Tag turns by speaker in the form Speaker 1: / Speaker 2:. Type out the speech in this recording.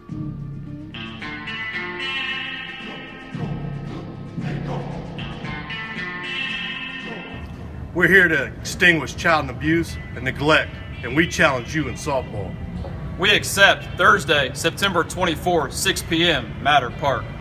Speaker 1: We're here to extinguish child abuse and neglect, and we challenge you in softball.
Speaker 2: We accept Thursday, September 24th, 6 p.m., Matter Park.